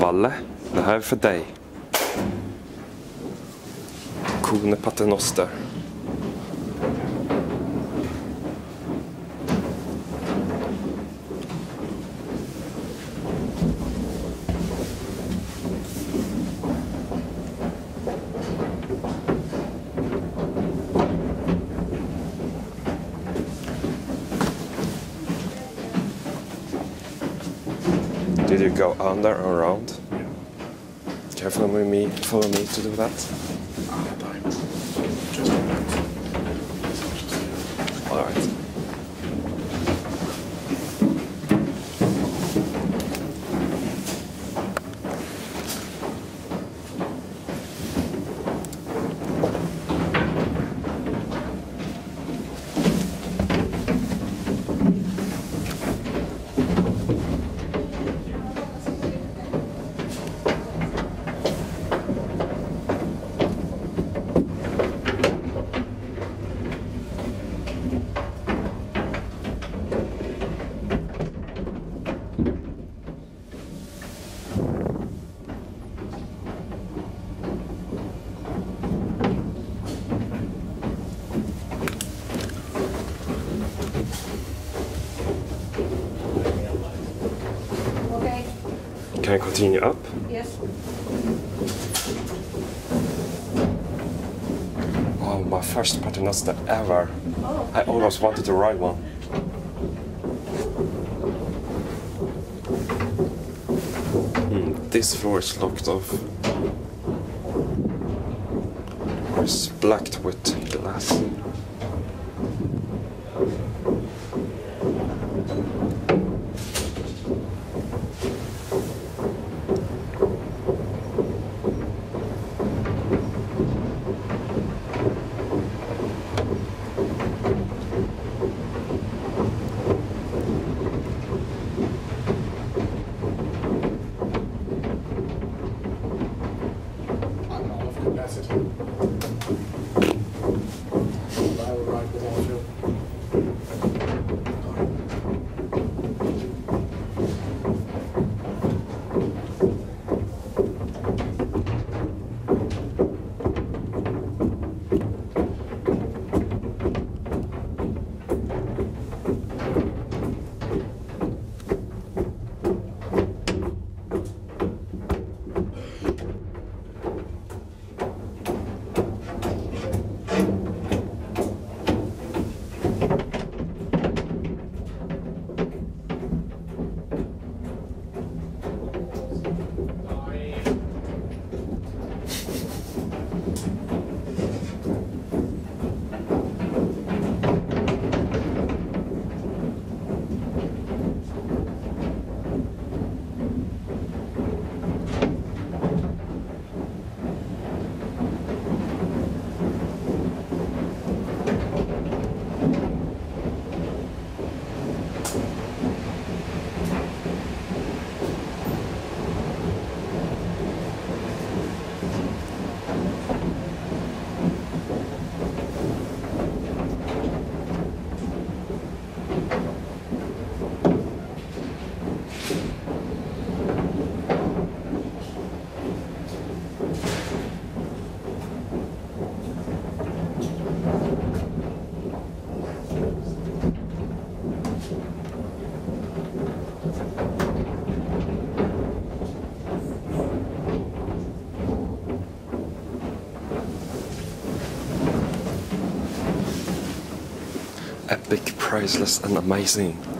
Valle, det här är för dig. KONE Paternoster. Did you go under and around? Can you follow me to do that? Alright. Can I continue up? Yes. Oh, my first Paternoster ever. Oh. I always wanted to ride one. This floor is locked off. It's blacked with glass. Epic, priceless and amazing.